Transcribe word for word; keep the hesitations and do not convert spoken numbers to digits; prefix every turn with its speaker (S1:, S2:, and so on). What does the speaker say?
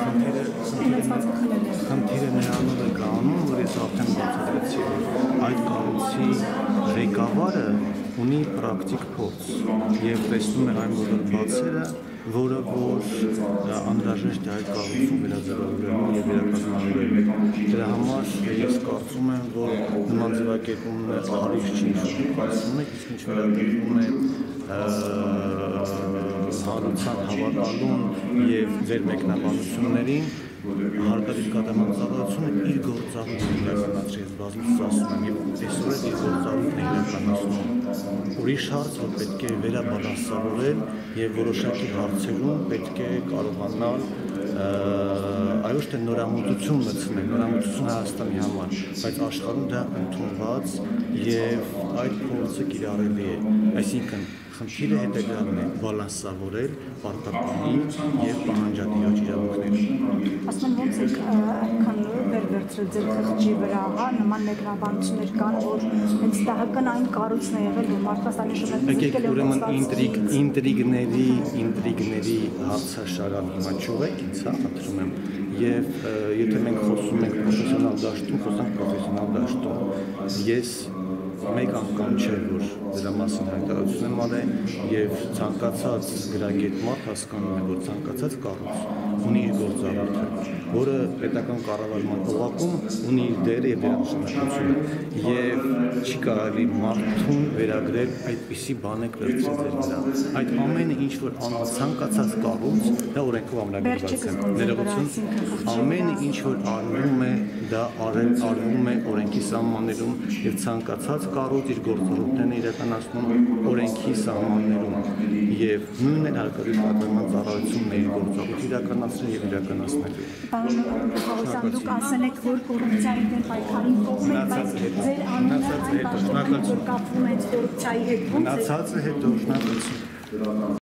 S1: Խնդիրը նրանով է կանում, որ ես արդեն բացատրեցի, այդ կառույցի ղեկավարը ունի պրակտիկ փորձ եւ տեսնում է այն բոլոր բացերը, որը որ անհրաժեշտ է այդ կառույցում վերաձևավորելու եւ վերակազմավորելու։ Դրա համար ես կարծում եմ, որ նման ձևակերպումներ արիվ չի շփոթվում, իսկ ինչ վերաբերում է հանրության հավատալուն եւ ձեր մեկնաբանություններին, հարկադիր կատարվածությունը իր գործառույթն է իրականացրել, ես բազմիցս ասում եմ, եւ այսօր էլ իր գործառույթն է իրականացնում։ Ուրիշ հարց, որ պետք է վերաբալանսավորել եւ որոշակի հարցերում պետք է կարողանալ այո թե նորամուծություն մտցնել, նորամուծություն Հայաստանի համար, բայց աշխարհում դա ընդունված եւ այդ փորձը կիրառելի է, այսինքն խնդիրը հետագայում է բալանսավորել պարտապանի եւ պահանջատիրոջ իրավունքները։
S2: Ասում ոնց եք այնքան վեր վերցրել ձեր խղճի վրա, հա, նման մեկնաբանություններ կան, որ հենց ԴՀԿ-ն այն կառույցն է եղել, որ մարդասանի
S1: շրջանակը ուրեմն ինտրիգ ինտրիգների ինտրիգների հարցաշարան հիմա չուղեք ինձ, հա, խնդրում եմ, եւ եթե մենք խոսում ենք պրոֆեսիոնալ դաշտում, խոսանք պրոֆեսիոնալ դաշտում։ Ես մեկ անգամ չէ, որ դրա մասին հայտարարություն եմ արել եւ ցանկացած գրագետ մարդ հասկանում է, որ ցանկացած կառույց ունի իր գործառույթը, որը պետական կառավարման օղակում ունի իր դերը եւ դերակատարությունը եւ չի կարելի մարդուն վերագրել այդպիսի բանեք վերցրել ձեր վրա։ Այդ ամենը ինչ որ անում ցանկացած կառույց, դա օրենքով ամրագրված է։ Ներողություն, ամենը ինչ որ արվում է, դա արել արվում է օրենքի սահմաններում եւ ցանկացած կառույց իր գործառույթներն է իրականացնում օրենքի սահմաններում եւ նույնն էլ հարկադիր կատարման ծառայությունն է իր գործառույթը իրականացնել եւ իրականացնել։
S2: Պարոն Ղուկասյան, դուք ասել եք, որ կոռուպցիայի դեմ պայքարի կողմ եք, բայց ձեր անունը այն բաժնետին, որ կապվում է կոռուպցիայի հետ, ո՞նց է։
S1: Մնացածը հետո շնորհակալություն։